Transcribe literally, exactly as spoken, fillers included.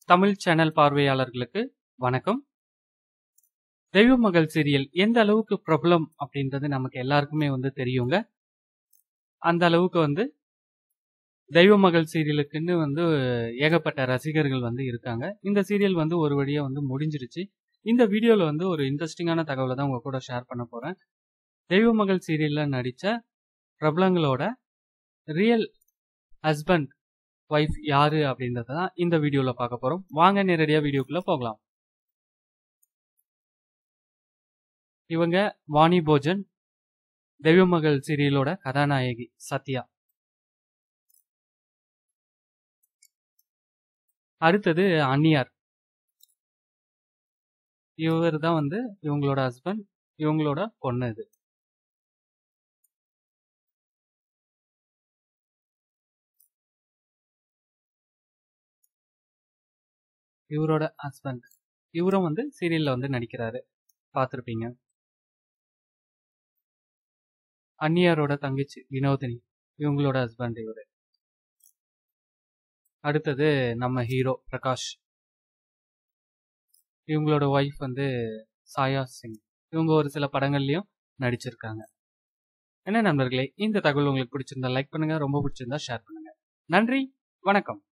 Tamil channel பார்வையாளர்களுக்கு வணக்கம். தெய்வ மகள் சீரியல் எந்த அளவுக்கு பிரபலம் அப்படின்றது நமக்கு எல்லாருக்குமே வந்து தெரியுங்க. அந்த அளவுக்கு வந்து தெய்வ மகள் சீரியலுக்குன்னு வந்து ஏகப்பட்ட ரசிகர்கள் வந்து இருக்காங்க. இந்த சீரியல் வந்து ஒரு வழியா வந்து முடிஞ்சிருச்சு. இந்த வீடியோல வந்து ஒரு இன்ட்ரெஸ்டிங்கான தகவலை தான் உங்க கூட ஷேர் பண்ண போறேன். தெய்வ மகள் சீரியல்ல நடிச்ச பிரபலங்களோட ரியல் ஹஸ்பண்ட் வைஃப் யாரு அப்படின்றத தான் இந்த வீடியோல பார்க்க போறோம். வாங்க நேரடியா வீடியோக்குள்ள போகலாம். இவங்க வாணி போஜன், தெய்வ மகள் சீரியலோட கதாநாயகி சத்யா. அடுத்தது அன்னியார். இவர் தான் வந்து இவங்களோட ஹஸ்பண்ட், இவங்களோட பொண்ணு. இது இவரோட ஹஸ்பண்ட். இவரும் வந்து சீரியல்ல வந்து நடிக்கிறாரு, பார்த்திருப்பீங்க. அன்னியாரோட தங்கச்சி வினோதினி, இவங்களோட ஹஸ்பண்ட் இவரு. அடுத்தது நம்ம ஹீரோ பிரகாஷ், இவங்களோட ஒய்ஃப் வந்து சாயா சிங். இவங்க ஒரு சில படங்கள்லயும் நடிச்சிருக்காங்க. என்ன நண்பர்களே, இந்த தகவல் உங்களுக்கு பிடிச்சிருந்தா லைக் பண்ணுங்க, ரொம்ப பிடிச்சிருந்தா ஷேர் பண்ணுங்க. நன்றி, வணக்கம்.